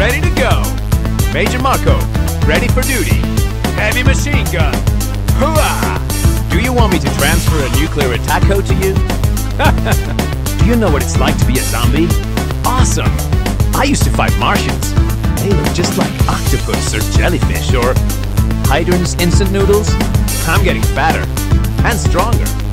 ready to go. Major Marco, ready for duty. Heavy machine gun. Hooah! Do you want me to transfer a nuclear attack code to you? Do you know what it's like to be a zombie? Awesome! I used to fight Martians. They look just like octopus or jellyfish or Hydrants instant noodles. I'm getting fatter and stronger.